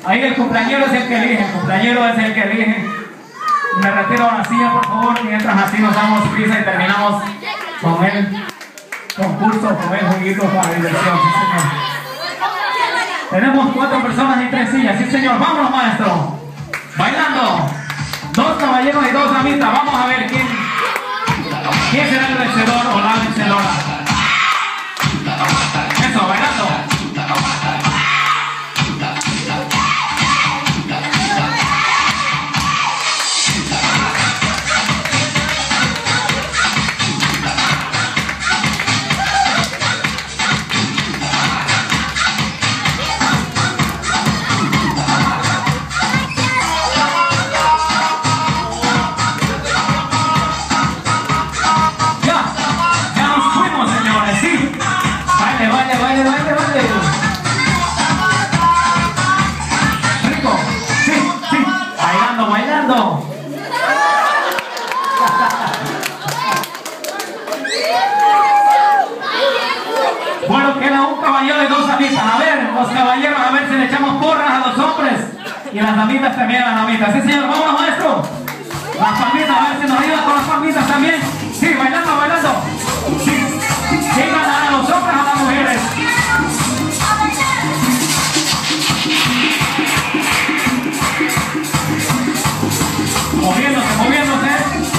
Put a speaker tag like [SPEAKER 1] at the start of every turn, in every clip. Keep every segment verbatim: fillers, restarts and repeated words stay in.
[SPEAKER 1] Ahí el cumpleañero es el que elige, el cumpleañero es el que elige. Me retiro a la silla, por favor, mientras así nos damos prisa y terminamos con el concurso, con el jueguito para diversión, sí señor. Tenemos cuatro personas y tres sillas, sí señor, vámonos maestro. Bailando, dos caballeros y dos damitas, vamos a ver quién, quién será el vencedor o la vencedora. Eso, bailando. Bueno, queda un caballero y dos damitas. A ver, los caballeros, a ver si le echamos porras a los hombres. Y las damitas también, a las damitas. Sí, señor, vámonos, maestro. Las palmitas, a ver si nos ayudan con las palmitas también. Sí, bailando, bailando. Sí, ¿quién ganará, a los hombres o a las mujeres? Moviéndose, moviéndose.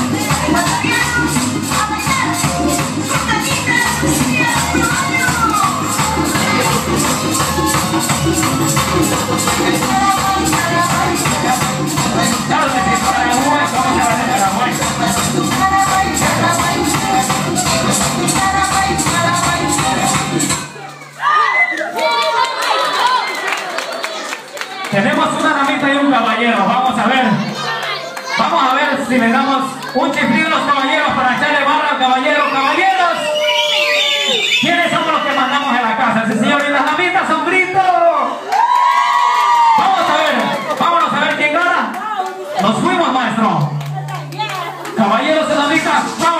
[SPEAKER 1] Tenemos una damita y un caballero, vamos a ver. Vamos a ver si le damos un chiflido a los caballeros para echarle barra al caballero. ¡Caballeros! ¿Quiénes somos los que mandamos en la casa? Sí, señor, y las damitas, sombrito. Vamos a ver, vámonos a ver quién gana. Nos fuimos, maestro. Caballeros y damitas.